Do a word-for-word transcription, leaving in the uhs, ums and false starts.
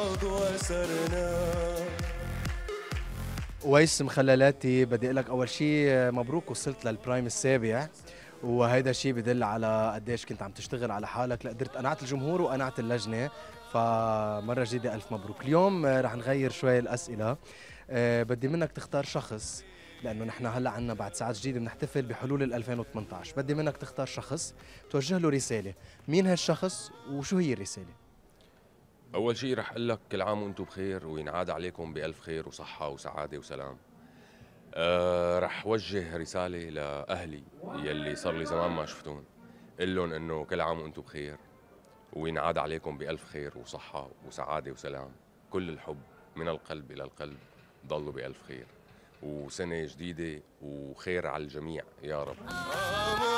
الحوض وسرنا. أويس مخللاتي، بدي أقول لك أول شيء مبروك، وصلت للبرايم السابع، وهيدا الشيء بدل على قديش كنت عم تشتغل على حالك، لا قدرت قنعت الجمهور وقنعت اللجنة، فمرة جديدة ألف مبروك. اليوم رح نغير شوي الأسئلة، أه بدي منك تختار شخص، لأنه نحن هلا عنا بعد ساعات جديدة بنحتفل بحلول ال ألفين وثمانية عشر، بدي منك تختار شخص توجه له رسالة. مين هالشخص وشو هي الرسالة؟ أول شيء رح أقول لك كل عام وأنتم بخير، وينعاد عليكم بألف خير وصحة وسعادة وسلام. أه رح وجه رسالة لأهلي يلي صار لي زمان ما شفتون، قل لهم إنه كل عام وأنتم بخير، وينعاد عليكم بألف خير وصحة وسعادة وسلام. كل الحب من القلب إلى القلب، ضلوا بألف خير، وسنة جديدة وخير على الجميع يا رب.